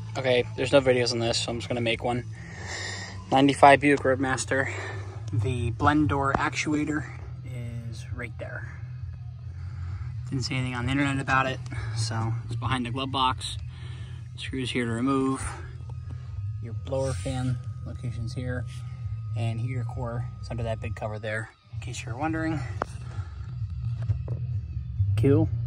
Okay, there's no videos on this, so I'm just gonna make one. 95 Buick Roadmaster. The blend door actuator is right there. Didn't see anything on the internet about it, so it's behind the glove box. Screws here to remove. Your blower fan location's here, and heater core is under that big cover there, in case you're wondering. Cool.